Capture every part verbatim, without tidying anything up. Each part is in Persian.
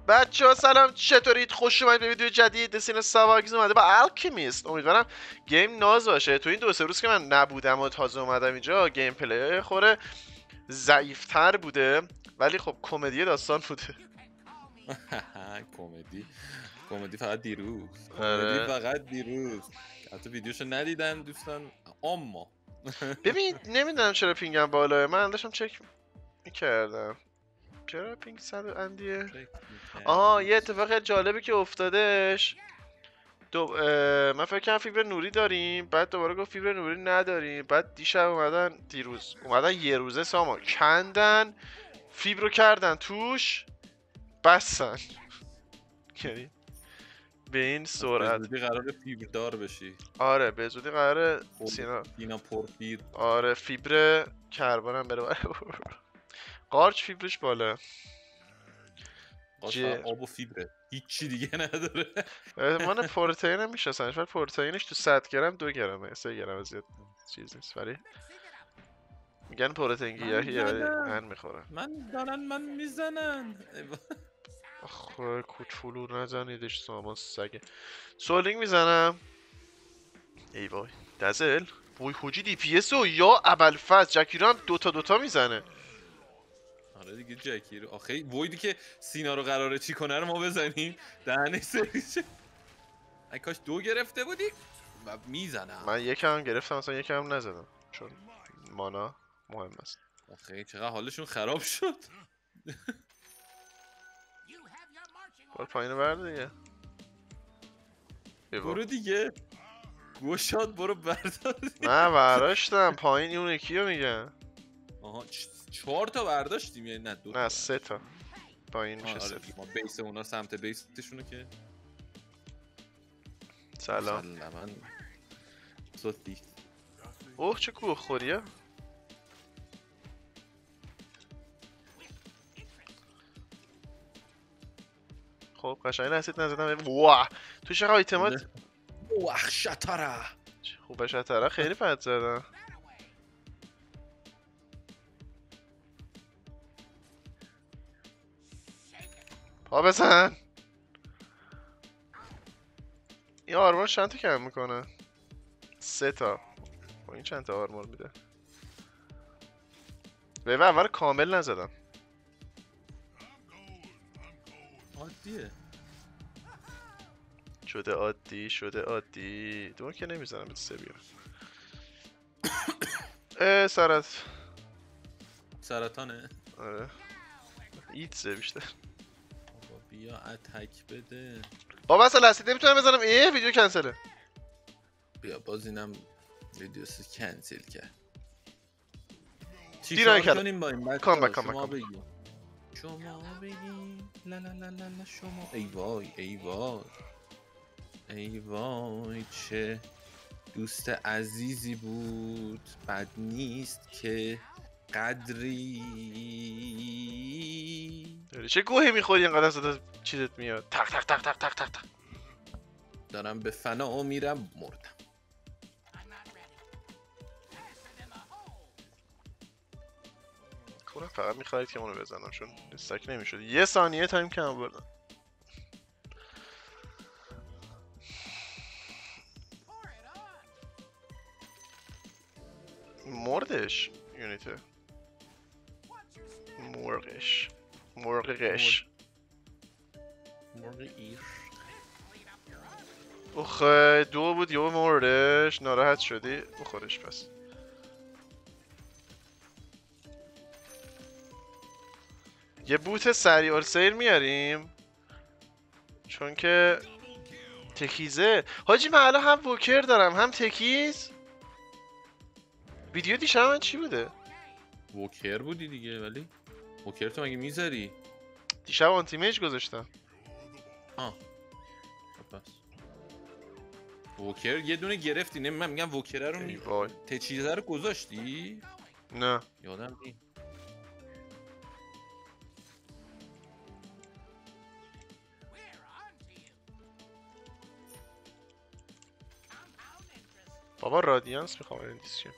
بچه ها سلام، چطورید؟ خوش اومدید به ویدیو جدید. دسین ساواگز اومده با الکیمیست. امیدوارم گیم ناز باشه. تو این دو سه روز که من نبودم و تازه اومدم اینجا، گیم پلی خوره ضعیفتر بوده، ولی خب کمدی داستان بوده. کمدی کمدی فقط دیروز آره. کمدی فقط دیروز حتی ویدیوشو ندیدن دوستان. اما ببین نمیدونم چرا پینگم بالاه. من داشتم چک میکردم چرا پینگ صد اندیه. آها یه اتفاق جالبی که افتادش دو... من فکر کنم فیبر نوری داریم، بعد دوباره گفت فیبر نوری نداریم، بعد دیشب اومدن دیروز اومدن یه روزه ساما کندن فیبر رو کردن توش بسن. یعنی به این سرعت به زودی قراره فیبر دار بشی. آره به زودی قراره سینا سینا پرفیر. آره فیبر کربنم بره قارچ فیبرش بالا. قاش آب و فیبره، هیچی دیگه نداره. من پروتئین هم میشناسنش، ولی پروتئینش تو صد گرم دو گرمه، سه گرم زیاد چیز نیست، ولی میگن پروتئین گیاهیه ولی من میخورم. من دارن من میزنن. آخه کوچولو نزنیدش سامان سگه. سولینگ میزنم. ای وای دزل وای حجی دی پی اس و یا ابوالفضل جکی رو هم دوتا دوتا میزنه. آره دیگه جکی رو آخه وایدی که سینا رو قراره چی کنه رو ما بزنیم دهنه سریش. ای کاش دو گرفته بودی و میزنم. من یکم گرفتم مثلا یکم نزدم چون مانا مهم است. آخه چقدر حالشون خراب شد. بار پایینو برده دیگه. برو دیگه گوشاد برو بردار. نه برداشتم پایین اون یکی رو میگم. آها چهار تا برداشتیم یعنی نه دو تا. نه سه تا پایین میشه سه تا. ما بیس اونا سمت بیسشونه که سلام. سلام صوتی. اوه چه کوه خوریه. خب قشنگ رسید نزدم. واه تو چقدر آیتمات وحشتره. خوبه شتره خیلی پد زدن. پا بزن. این آرمور چند تا کم میکنه؟ سه تا. با این چند تا آرمور میده؟ به اول کامل نزدم. عادیه شده عادی شده عادی. دو که نمیزنم به سه بیارم. اه سرت سرطانه. آره ایتزه بیشتر. بابا بیا اتک بده. بابا اصلا لحظه نمیتونم بزنم. اه ویدیو کنسله. بیا باز اینم ویدیوسو کنسل کرد. دیران چیکار کنیم با این بچه کام ها؟ بک کام شما بک بگی شما بگی لا لا لا لا لا شما. ای وای ای وای ای وای چه دوست عزیزی بود. بد نیست که قدری. چه گوهی میخوری اینقدر صدا چیزت میاد تق تق تق تق تق تق تق. دارم به فنا میرم مردم. خودم فقط میخواید که منو بزنم چون استک نمیشد. یه ثانیه تایم کم بردم. مردش یونیته مرغش مرغش مرغ ایر. اخ دو بود یه مردش. ناراحت شدی بخورش پس. یه بوت سریع سیر میاریم چون که تکیزه. حاجی من الان هم ووکر دارم هم تکیز. ویدیو دیشب من چی بوده؟ ووکر بودی دیگه. ولی ووکر تو مگه میذاری؟ دیشب آنتی میج گذاشتم. آه پس ووکر یه دونه گرفتی. نه من میگم ووکر رو می تچیزه رو گذاشتی؟ نه یادم نی. بابا رادیانس میخوام این دیسکیم.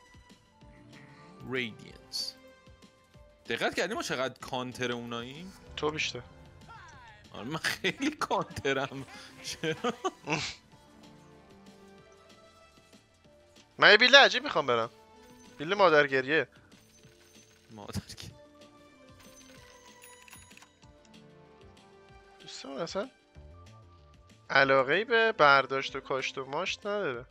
رادیانس. دقت کردی ما چقدر کانتر اوناییم؟ تو بیشتر. آره من خیلی کانترم. چرا؟ من یه بیل عجیب میخوام برم. بیل مادرگریه. مادر که دوستان اصلا علاقه‌ای به برداشت و کاشت و ماشت نداره.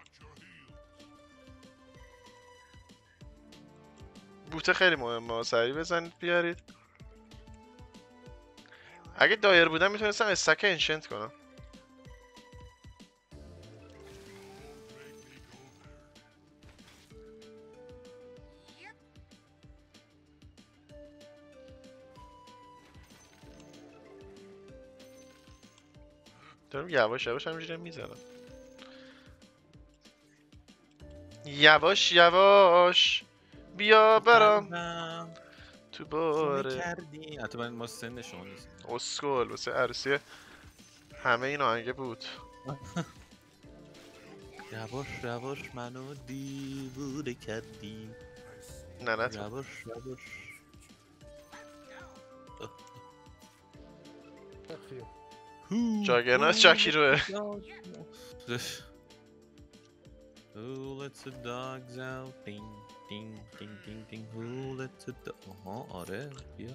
بوته خیلی مهمه، سریع بزنید بیارید. اگه دایر بودم میتونستم استک انشنت کنم. دارم یواش یواش همینجوری میزنم. یواش یواش بیا برام قلبم تو خونه باره کردی. حتی من ما سن شما نیست. اسکول واسه عروسی همه این آهنگه بود. یواش یواش منو دیوونه کردی. نه نه تو یواش یواش جاگرنات شاکی روه. Who lets the dogs out? Ding ding ding ding ding. Who lets the do- آها آره بیا.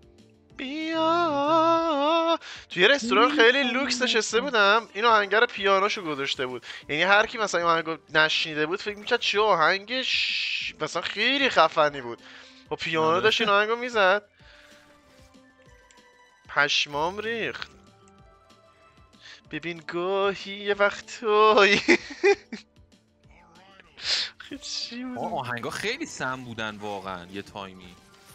بیا توی یه رستوران خیلی لوکس نشسته بودم، این آهنگ رو پیانوشو گذاشته بود. یعنی هر کی مثلا این آهنگو نشنیده بود فکر میکرد چه آهنگش مثلا خیلی خفنی بود و پیانو آره. داشت این آهنگو میزد. پشمام ریخت. ببین گاهی یه وقتایی خیلی چی بود؟ آه، آهنگا خیلی سم بودن واقعا یه تایمی.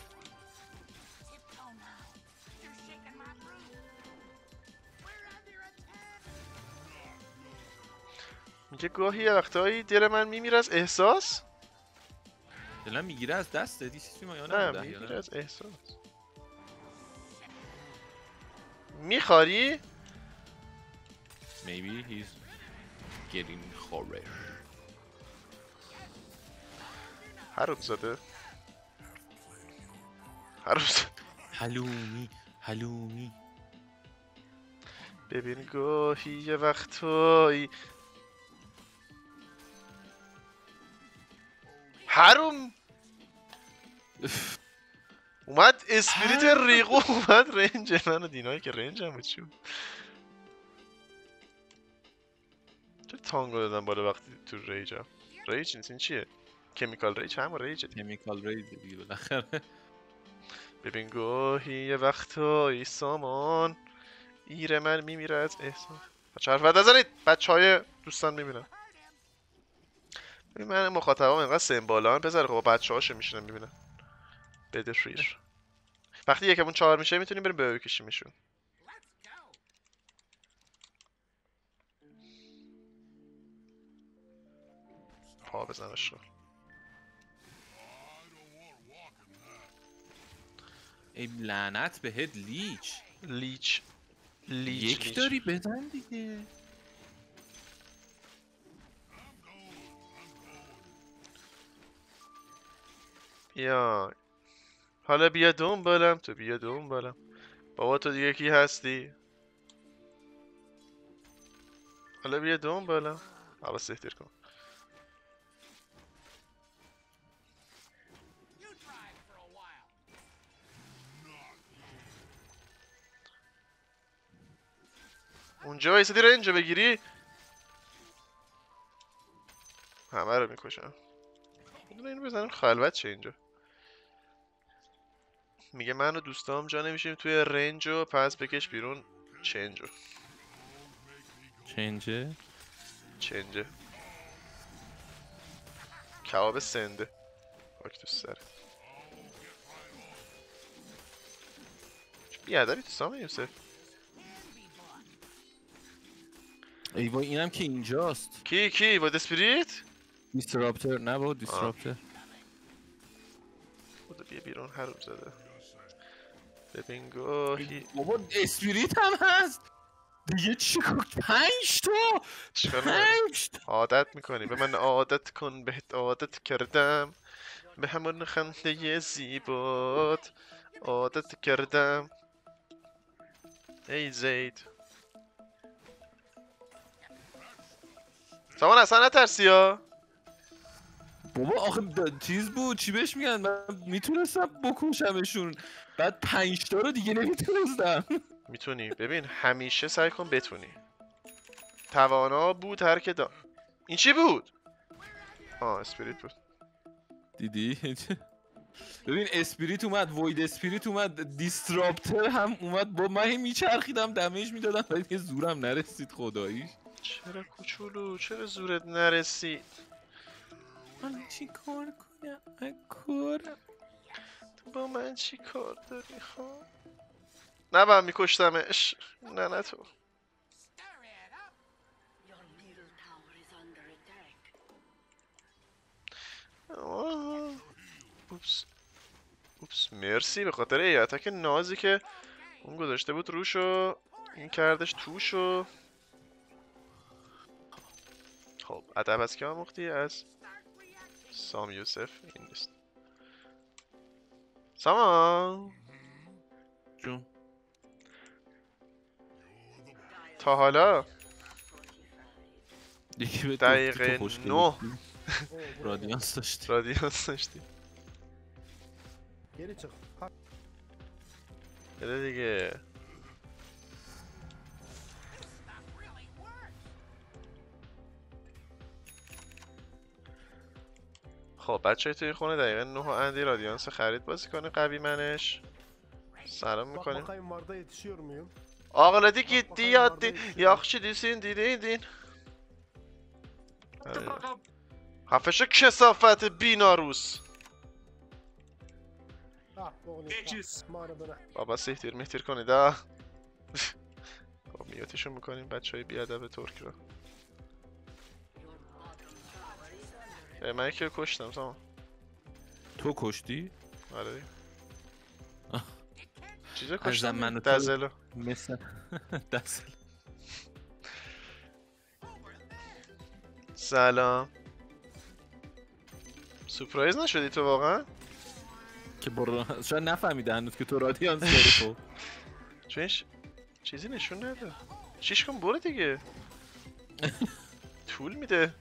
میگه گاهی یه وقتایی دل من میمیره از احساس. دلم میگیره از دست دیدی چیزی ما یا نه نبوده میگیره احیانا. از احساس. میخواری؟ Maybe he's getting خورش. حروم زاده حروم زاده. حلومی حلومی. ببین گاهی یه وقتایی حروم اومد اسپریت ریقو اومد رنج من و دینایی که رنج هم بود. چی بود؟ چه تانگو دادم بالا وقتی تو ریج هم. ریج نیست این چیه؟ کمیکال ریج همه ریجه. کمیکال ریز دیگه بالاخره. ببین گاهی یه وقتایی سامان ایره من میمیره از احساس. بچه حرف نزنید، بچه های دوستان میبینم. ببین من مخاطبام اینقدر سمبالان بذاره خب بچه هاشو میشینم میبینم. بده فریر وقتی یکمون چهار میشه میتونیم بریم به بکشیمشون. پا بزنش رو. ای لعنت بهت لیچ. لیچ لیچ یک لیچ. داری بزن دیگه. یا حالا بیا دنبالم تو بیا دنبالم. بابا تو دیگه کی هستی؟ حالا بیا دنبالم. حالا سهتر کن. اونجا وایسادی رنجو بگیری؟ همه رو میکشم. بدون اینو بزنم خلوت چه اینجا. میگه من و دوستام جا نمیشیم توی رنجو پس بکش بیرون چنجو. چنجه؟ چنجه کباب سنده. خاک تو سره. بیادبی تو سامه یوسف. ای وای اینم که اینجاست. کی کی با اسپریت؟ دیستراپتر نه با دیستراپتر. خدا بیا بیرون حروم زده. ببین گاهی بابا اسپریت هم هست دیگه. چی کن پنج تا پنج تا عادت میکنی به من عادت کن بهت عادت کردم به همون خنده زیبات عادت کردم. ای زید سامان اصلا نترسی ها. بابا آخه چیز بود چی بهش میگن، من میتونستم بکشمشون بعد پنج تا رو دیگه نمیتونستم. میتونی ببین همیشه سعی کن بتونی. توانا بود هر که دا. این چی بود؟ آه اسپریت بود. دیدی؟ ببین اسپریت اومد، وید اسپریت اومد، دیستراپتر هم اومد، با من میچرخیدم دمیج میدادم ولی یه زورم نرسید خداییش. چرا کوچولو چرا زورت نرسید؟ من چی کار کنم؟ من کارم تو با من چی کار داری خواه؟ نه با هم میکشتمش. نه نه تو آه. اوپس اوپس مرسی به خاطر ای اتک نازی که اون گذاشته بود روشو این کردش توشو. خب ادب از که آموختی؟ از سام یوسف. این نیست سامان جون. تا حالا یکی به دقیقه نه رادیانس داشتی. رادیانس داشتی. Geri çık. بده دیگه. خب بچه توی خونه دقیقه نه اندی رادیانس خرید بازی کنه قوی منش. سلام Bak میکنیم. bakayım Marda yetişiyor muyum? Ağladı gitti yattı. Yaxşı desin dedin. Hafeşe kesafeti binarus. Ah oğlum. Geçiz. Mara bana. بابا سهتیر مهتیر کنید ها. خب میوتشون میکنیم بچه های بیادب ترک رو. من یکی رو کشتم سامان. تو کشتی؟ آره دیگه. چیزا ازم کشتم منو تو- دزلو. مثل دست سلام. سورپرایز نشدی تو واقعا؟ که برو شاید نفهمیده هنوز که تو رادیانس داری تو. چون ش... چیزی نشون نده. چیش کن برو دیگه. طول میده.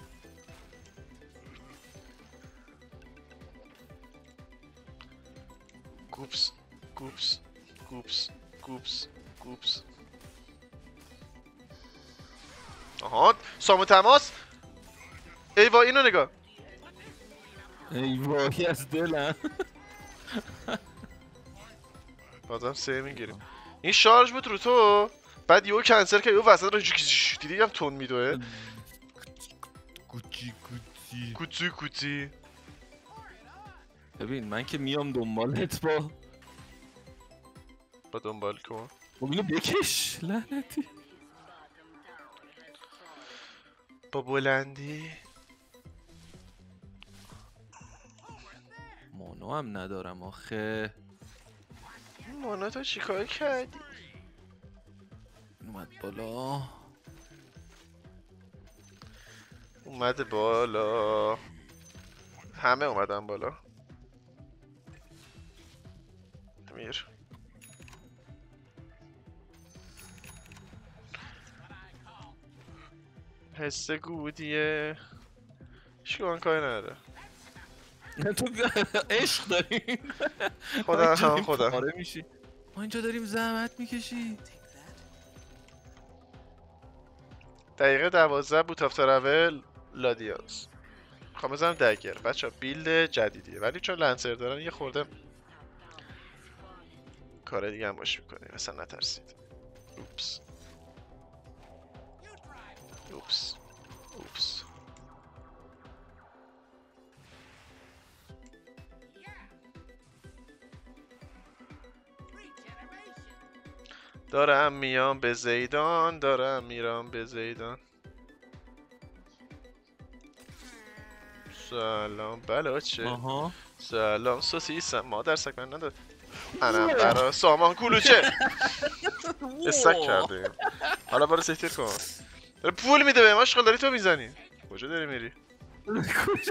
گوپس گوپس گوپس گوپس گوپس. آها سامو تماس. ای وا اینو نگاه. ای وای از دلم. بازم سه میگیریم. این شارژ بود رو تو بعد یهو کنسل که یهو وسط رو دیدی هم تون میدوه. کوچی کوچی کوچی کوچی. ببین من که میام دنبالت با با دنبال کن. با اینو بکش لعنتی. با بلندی. مانو هم ندارم آخه. مانا تو چیکار کردی؟ اومد بالا. اومده بالا. همه اومدن بالا. امیر حس گودیه. شکوان کاری نداره. تو عشق داری. خدا هم خدا. پاره میشی. ما اینجا داریم زحمت میکشی. دقیقه دوازده بود تا ترول لادیاس. میخوام بزنم دگر. بچه ها بیلد جدیدیه ولی چون لنسر دارن یه خورده کار دیگه هم باش میکنیم. اصلا نترسید. اوپس اوپس اوپس. دارم میام به زیدان دارم میرم به زیدان. سلام بلاچه. آها سلام سوسیسم مادر سگ من نداد. انم برا سامان کلوچه. استک کرده. حالا برو سهتیر کن. داره پول میده به ماشقال داری تو میزنی. کجا داری میری؟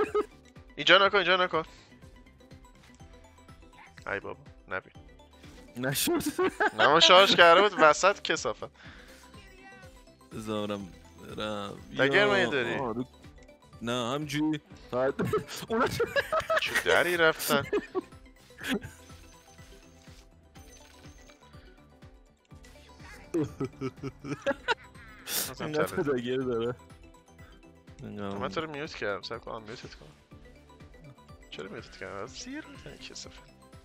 اینجا نکن اینجا نکن. ای بابا نبین. نشد. نه ما شارژ کرده بود وسط کسافت. بذارم برم. دگر من داری؟ آره. نه همجوری فقط اونا چه دری رفتن؟ اینقدر دگر داره. من تو رو میوت کردم، سر کنم میوتت کنم. چرا میوتت کردم؟ از زیر میزنی کسافت.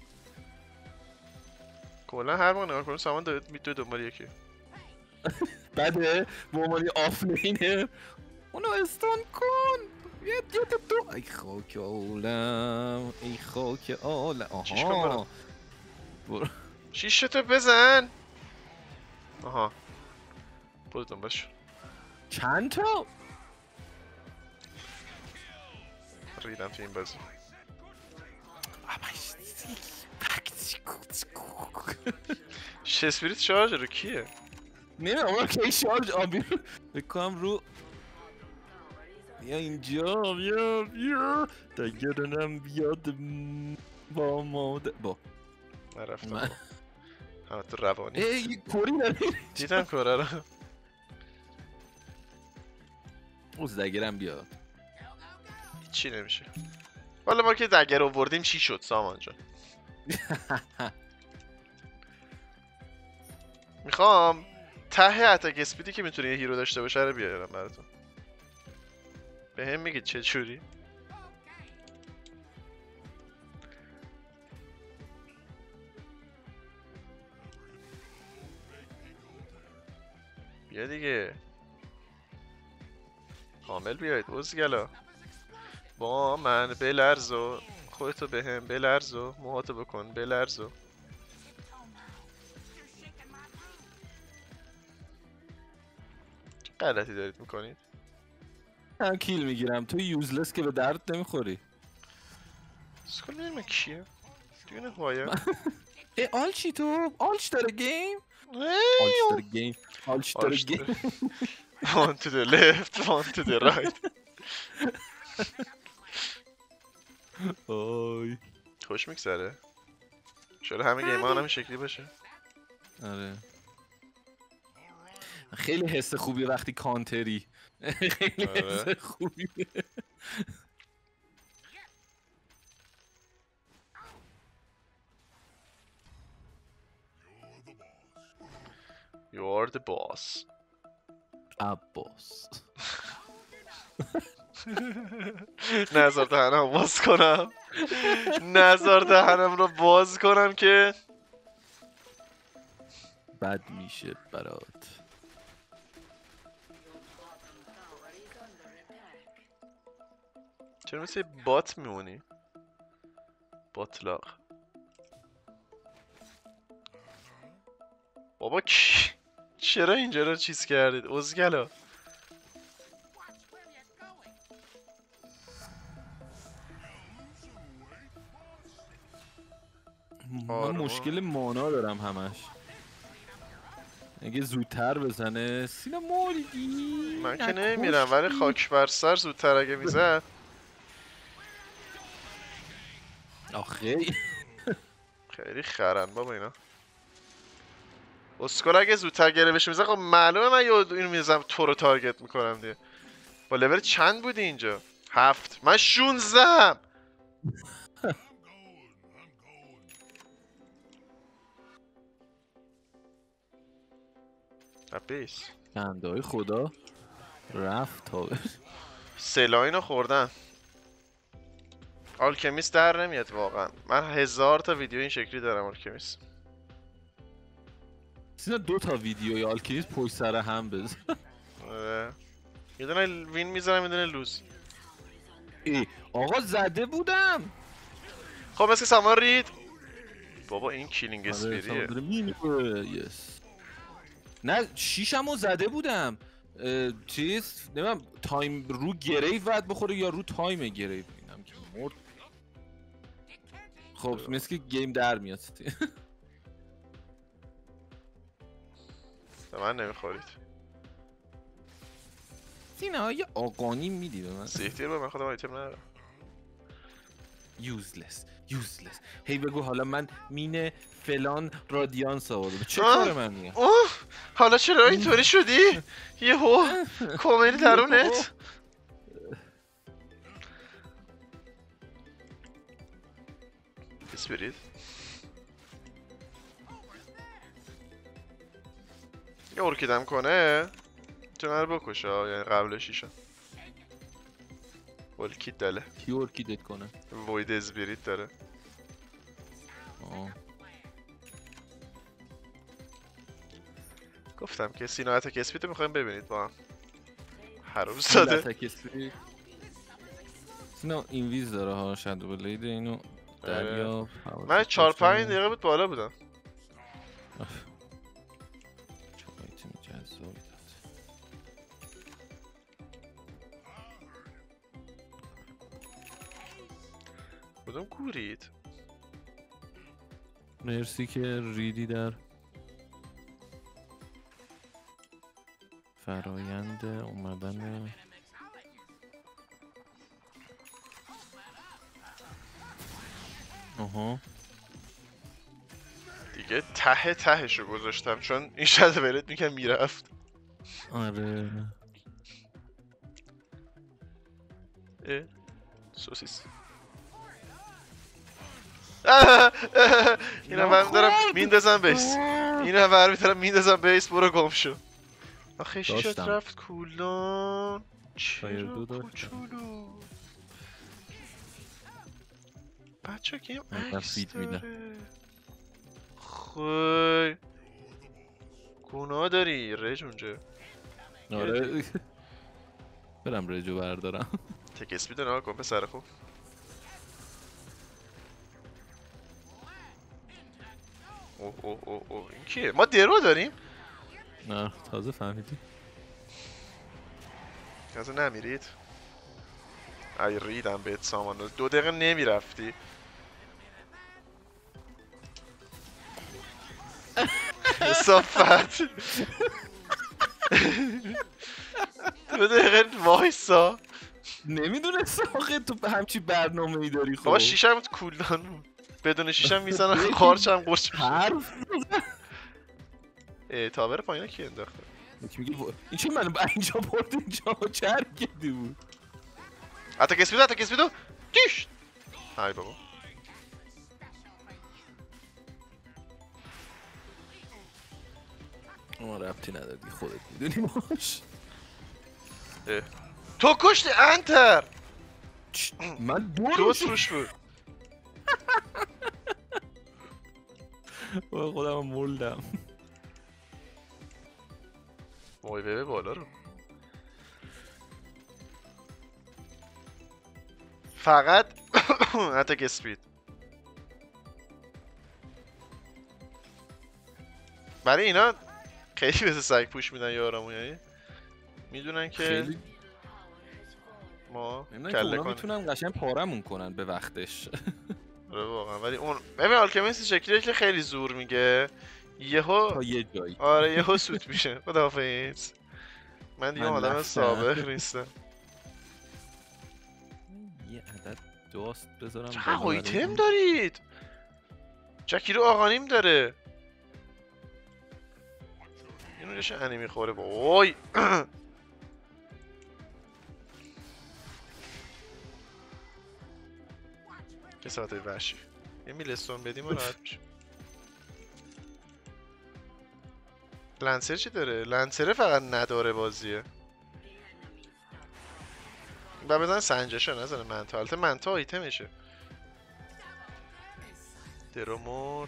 کلا هر موقع نگاه کنیم سامان داره میدوه دنبال یکی. بده مامانی آفلینه اونو استان کن. یه یه تو ای خاک عالم ای خاک عالم. چیش کن آها برو شیشتو بزن. آها برو دنبالش. چند تا ریدم تو این بازی. شسپیریت شارژ رو کیه؟ نمیدونم اون کی شارژ آبی بکنم رو. بیا اینجا بیا بیا دگرنم بیاد با ماده با نرفتم همه تو روانی. ای یه کوری نداری دیدم کاره رو. اوز دگرم بیاد. چی نمیشه. والا ما که دگر آوردیم چی شد سامان جان؟ میخوام ته اتک اسپیدی که میتونه یه هیرو داشته باشه رو بیارم براتون. به هم میگید چه جوری؟ بیا دیگه کامل بیاید اوزگلا با من بلرز و خودتو به هم بلرز و موهاتو بکن بلرز و چه غلطی دارید میکنید؟ من کیل میگیرم تو یوزلس که به درد نمیخوری. سکول میدونم کیه؟ دیونه هوایا؟ ای آلچی تو؟ آلچ داره گیم؟ آلچ داره گیم آلچ داره گیم. One to the left, one to the right. آی خوش میگذره. شاید همه گیم ها هم این شکلی باشه. آره خیلی حس خوبی وقتی کانتری. خیلی حس خوبی. You are the boss. عباس نظر دهنم باز کنم. نظر دهنم رو باز کنم که بد میشه برات. چرا مثل بات میمونی؟ باطلاق بابا کی؟ چرا اینجا رو چیز کردید؟ ازگلا من مشکل مانا دارم همش. اگه زودتر بزنه سینا مولدی. من که نمیرم ولی خاک بر سر زودتر اگه میزد. آخه خیلی خرن بابا اینا. اسکول اگه زودتر گره بشه میزن خب معلومه من یاد اینو میزنم تو رو تارگت میکنم دیگه. با لول چند بودی اینجا؟ هفت. من شونزدهم. بیس کندای خدا رفت تا سلاینو خوردن. آلکمیست در نمیاد واقعا. من هزار تا ویدیو این شکلی دارم آلکمیست. سینا دو تا ویدیوی آلکمیست پشت سر هم بزن. آره یه دونه وین میزنم یه دونه لوز. ای آقا زده بودم. خب مثل سامان رید. بابا این کیلینگ اسپیریه. یس نه شیشمو زده بودم. چیز نمیم تایم رو گریو باید بخوره یا رو تایم گریو. اینم که مرد. خب مثل که گیم در میاد. به من نمیخورید. سینا یه آقانی میدی به من. سیفتیر به من خودم آیتم ندارم. یوزلس یوزلس. هی بگو حالا من مین فلان رادیانس آوردم. چه آه. کار من میگم؟ اوه حالا چرا اینطوری شدی؟ یهو کاملی درونت. اسپریت یه ارکیدم کنه میتونه رو بکشه یعنی قبل شیشه ولکیت داره کی ارکیدت کنه؟ وید اسپریت داره. آه. گفتم که سینا اتک اسپیدو میخوایم ببینید با هم. هر روز داده اتک اسپریت. سینا اینویز داره ها شادو بلید اینو دریا. من چهار پنج دقیقه بود بالا بودم. کدوم کورید؟ مرسی که ریدی در فرایند اومدن آها دیگه ته تهشو گذاشتم چون این شده برد میگم میرفت. آره اه سوسیس اینا من دارم میندازم بیس اینا برمی دارم میندازم بیس برو گم شو. آخه شیشت رفت کولان چرا کوچولو بچه که این عکس داره خوی گناه داری رج اونجا. آره برم رجو بردارم. تکس بیده نها کن پسر خوب. اوه اوه اوه اوه این کیه؟ ما درو داریم؟ نه تازه فهمیدی؟ تازه نمیرید؟ ای ریدم بهت سامان دو دقیقه نمیرفتی. صفت دو دقیقه وایسا. نمیدونستم آخه تو همچی برنامه ای داری. خب بابا شیشم کولدان بود بدون شیشم میزنم قارچم قرچ میشه. حرف ای تاور پایینا کی انداخته؟ این چه منو اینجا برد اینجا چه حرکتی بود؟ اتک اسپیدو اتک اسپیدو دیش های بابا ما ربطی ندادی خودت میدونی باش. تو کشتی انتر. من دو دو روش بود. با خودم مولدم. وای ببه بالا رو فقط اتک اسپید برای اینا خیلی مثل سگ پوش میدن یارمون یعنی میدونن که خیلی ما کله کنیم میتونن قشنگ پارمون کنن به وقتش. آره واقعا ولی اون ببین آلکمیست شکلیه که خیلی زور میگه یهو تا یه جایی آره یهو سوت میشه. خداحافظ من دیگه آدم سابق نیستم. یه عدد دوست بذارم چه آیتم دارید؟ جکی رو آقانیم داره اینو دشه انیمی خوره با وای که ساعته وحشی یه میلستون بدیم و راحت میشه. لنسر چی داره؟ لنسره فقط نداره بازیه و بزن سنجشه نزنه منتا. البته منتا آیتمشه. درو مرد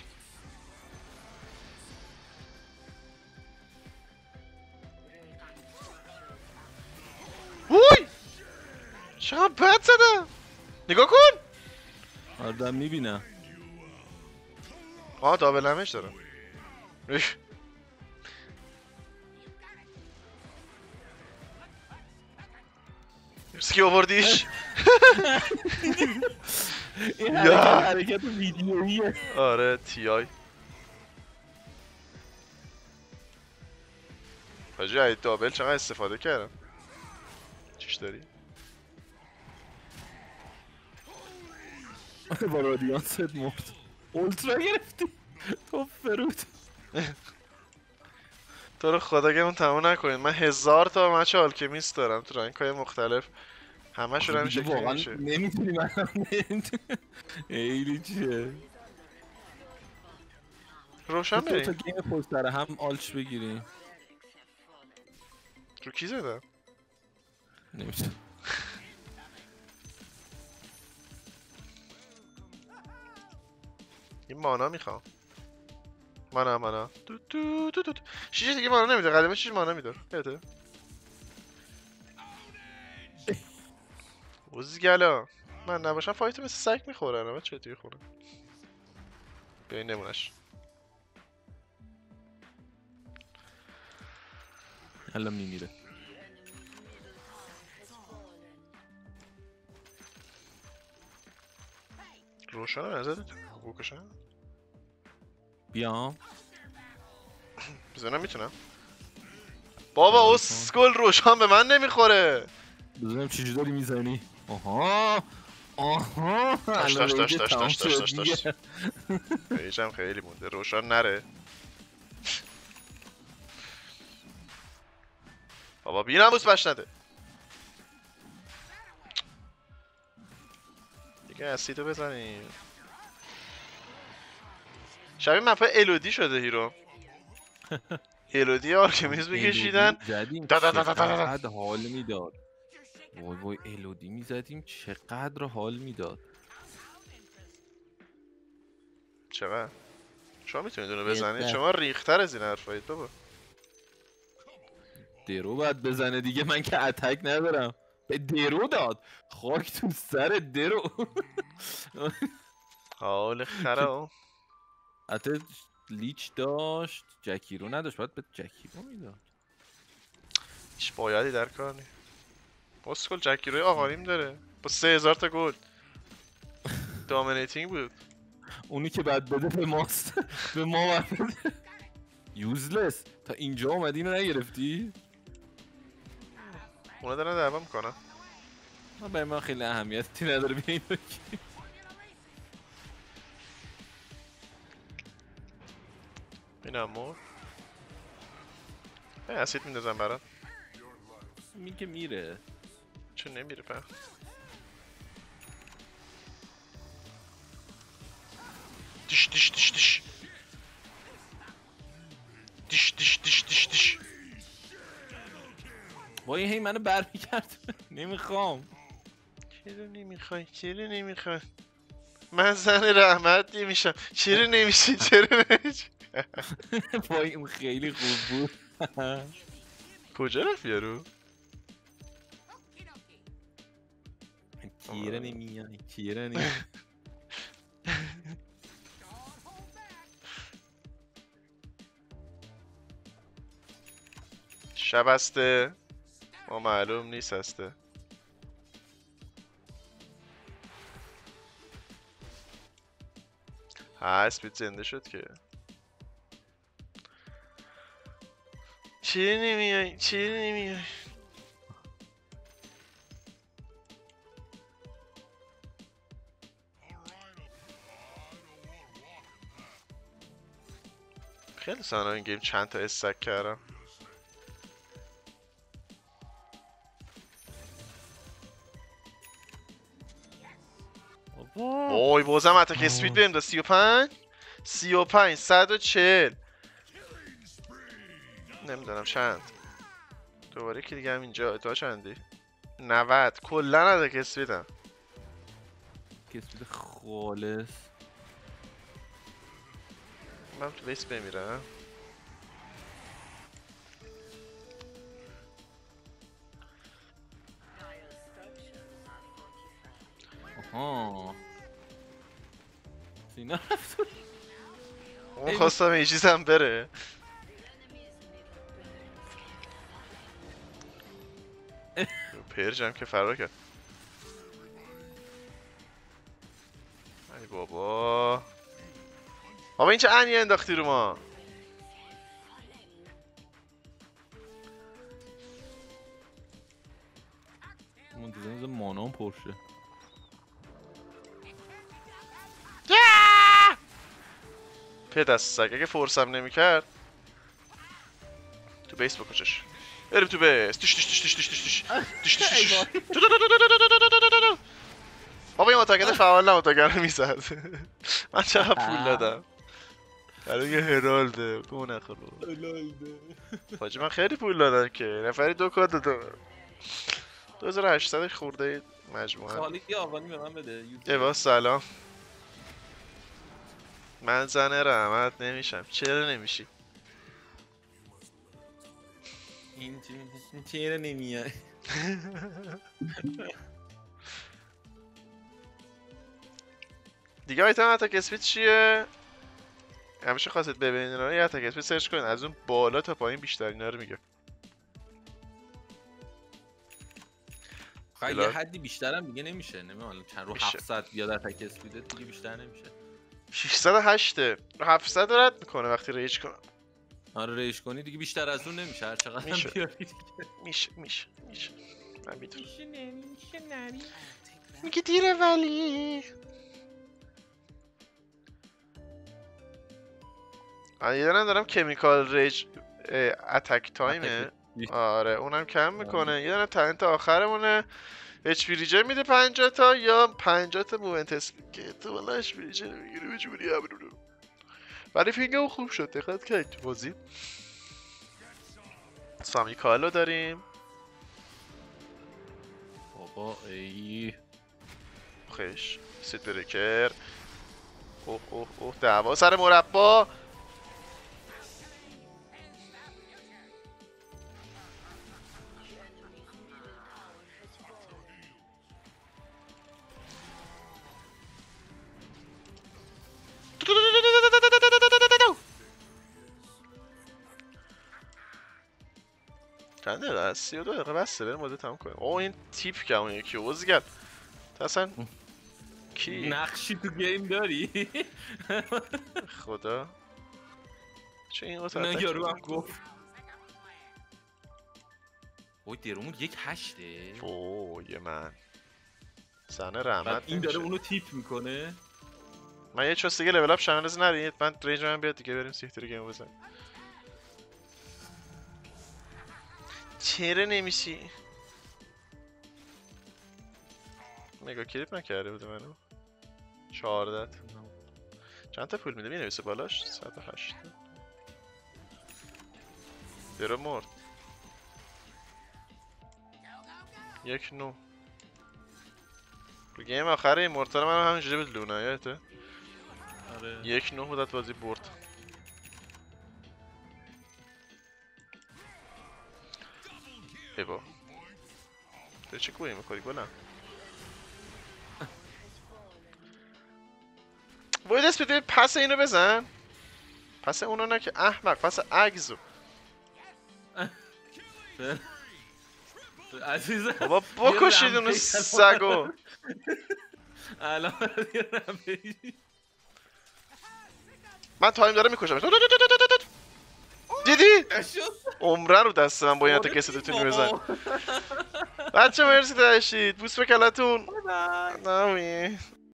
وای چقدر بد زدم نگاه کن. آردم میبینم آه دابل همش دارم. مرسی آوردیش. این حرکت حرکت ویدیوییه. آره تی آی حاجی از دابل چقدر استفاده کردم. چیش داری؟ با رادیانست مرد. اولترا گرفتی تو فرود. تو رو خدا گمون تموم نکنید. من هزار تا مچ آلکمیست دارم تو رنگ‌های مختلف، همشون همین شکلی واقعا میشه. نمیتونی من خیلی چیه روشن تو تا بریم. گیم پشت سر هم آلچ بگیریم. رو کی زدم؟ نمیشه. این مانا میخوام. مانا مانا دو دو دو دو دو. شیشه دیگه مانا نمیده، قدیما شیشه مانا میداد. یاده وزگلا من نباشم فایت مثل سگ میخورن. اما چه توی خونه بیاین نمونش. الان میمیره. روشن نزدت؟ بوکشن؟ بیام بزنم میتونم. بابا اسکل روشن به من نمیخوره. بزنم چی داری میزنی. آها آها داش داش داش داش داش داش داش داش ایجم خیلی مونده. روشن نره بابا بی نموز بش نده دیگه. اسیدو بزنیم. شبیه مپه الودی شده هیرو. الودی آرکمیز میکشیدن دا دا دا دا دا دا. چقدر حال میداد. وای وای الودی میزدیم چقدر حال میداد. چقدر؟ شما میتونید اونو بزنید؟ شما ریختر از این حرفایید بابا. درو باید بزنه دیگه، من که اتک ندارم. به درو داد خاک تو سر درو. حال خرا. حتی لیچ داشت جکی رو نداشت، باید به جکی رو میداد. هیچ بایدی در کار نی. اسکل جکی روی آقانیم داره با سه هزار تا گل. دامینیتینگ بود. اونی که بعد بده به ماست. به ما باید بده. یوزلس تا اینجا اومدی اینو نگرفتی؟ اونا دارن دعوا میکنن. من برای من خیلی اهمیتی نداره بیا اینو بگیر. این امور ای اسید میندازم برات. این که میره چون نمیره پر. دیش دیش دیش دیش دیش دیش دیش دیش دیش. وای هی منو بر میکرد. نمیخوام. چرا نمیخوای؟ چرا نمیخوای؟ من زن رحمتی میشم. چرا نمیشی؟ چرا نمیشی؟ وای اون خیلی خوب بود. کجا رفت یارو؟ کیره نمیای کیره نمیای. شب هسته ما معلوم نیست هسته. ها اسپید زنده شد که. چرا نمیای؟ چرا نمیای؟ خیلی سانا این گیم چند تا استک کردم. وای بازم اتاک اسپید بریم دا. سی و پنج سی و پنج صد و چهل نمیدونم چند. دوباره که دیگه هم اینجا تا چندی؟ نود. کلا اتاک اسپیدم. اسپید خالص. من تو بیس بمیرم. آها سینا رفت. اون خواستم یه چیزم بره. پرجم که فرار کرد. ای بابا بابا این چه عنی انداختی رو ما. منتظر مانام پرشه. په دست سگ اگه فورسم نمیکرد تو بیس بکشش. بریم تو بیس. دیش دیش دیش دیش دیش دیش دیش دیش دیش دیش. بابا این اتاگه فعال نه اتاگه رو میزد. من چقدر پول دادم برای یه هرالده گو نخورو. حاجی من خیلی پول دادم که نفری دو کار دادم. دو هزار و هشتصد خورده مجموعه. خالی یه آوانی به من بده. ایوا سلام. من زن رحمت نمیشم. چرا نمیشی؟ این چرا نمیای؟ دیگه آیتم اتاک اسپید چیه؟ همیشه خواستید ببینید اینا رو یه اتاک اسپید سرچ کنید از اون بالا تا پایین بیشتر اینا رو میگه. خیلی یه حدی بیشترم دیگه نمیشه. نمیدونم چند رو میشه. هفتصد بیاد اتاک اسپید دیگه بیشتر نمیشه. ششصد و هشت هفتصد رد میکنه وقتی ریج کنه. آره ریش کنی دیگه بیشتر از اون نمیشه هر چقدر میشه. هم بیاری دیگه. میشه میشه میشه من میدونم. میشه نمیشه نری. میگه دیره ولی آره یه دارم دارم کمیکال ریج اتک تایمه. آره اونم کم میکنه. یه دارم تلنت آخرمونه اچ پی ریجر میده پنجاه تا یا پنجاه تا مومنت اسپید که تو والا اچ پی ریجر میگیره به جوری ابرو. ولی فینگم خوب شد دقت کردید تو بازی. سامی کالو داریم. بابا ای خش سیت بریکر. اوه اوه اوه دعوا سر مربا. چند دقیقه هست؟ سی و دو دقیقه بسته بریم مدت تمام کنیم. اوه این تیپ که اون یکی اوزگل تو اصلا کی؟ نقشی تو گیم داری؟ خدا چه این قطعه نه یارو هم گفت اوی دیرمون یک هشته. اوه یه من زن رحمت بعد این داره نمیشه. اونو تیپ میکنه. من یه چوست دیگه لول اپ شنالیز نرید. من ریج من بیاد دیگه بریم سیکتیر گیم بزنیم. چرا نمیشی؟ مگا کلیپ نکرده بوده منو. چهارده چند تا پول میده مینویسه بالاش؟ صد و هشت درو مرد. یک نو رو گیم آخر این مرتال من همینجوری بود لونه یادته؟ آره یک نو بودت بازی برد. ای با تو چه کوهی میکنی گلم؟ باید دست بده پس اینو بزن. پس اونو نه که احمق پس اگزو. عزیزم بابا بکشید اونو سگو. الان من تایم دارم میکشم. دیدی؟ عمره رو دست من با این تا کسی دوتونی بزن. بچه مرسی داشتید بوس به کلتون. نامی